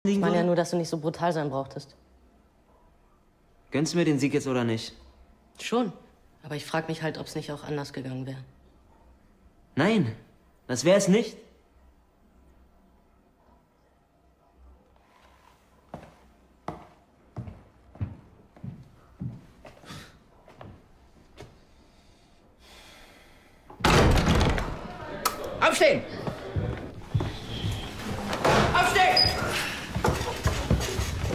Ich meine ja nur, dass du nicht so brutal sein brauchtest. Gönnst du mir den Sieg jetzt oder nicht? Schon. Aber ich frage mich halt, ob es nicht auch anders gegangen wäre. Nein, das wäre es nicht. Aufstehen!